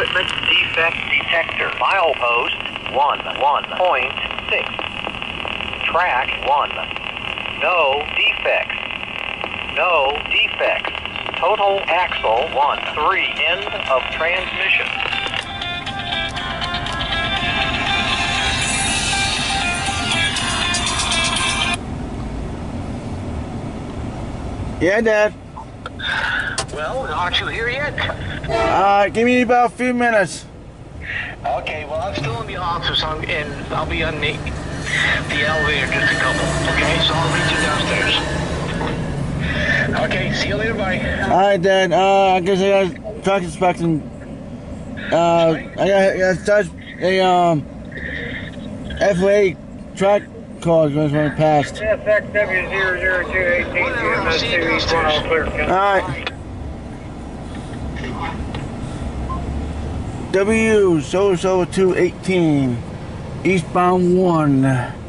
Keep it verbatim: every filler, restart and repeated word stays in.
equipment defect detector. Milepost one one point six. Track one. No defects. No defects. Total axle one three. End of transmission. Yeah, Dad. Well, aren't you here yet? Uh, give me about a few minutes. Okay, well, I'm still in the office, I'm in, I'll be on the, the elevator just a couple, okay? So I'll meet you downstairs. Okay, see you later, bye. Alright, Dad. Uh, I guess I got truck inspection. Uh, I got, I got touch a, um, F A track cars when I passed. C S X W zero zero two eighteen G M S two eastbound all clear. Alright. W zero zero two eighteen eastbound one.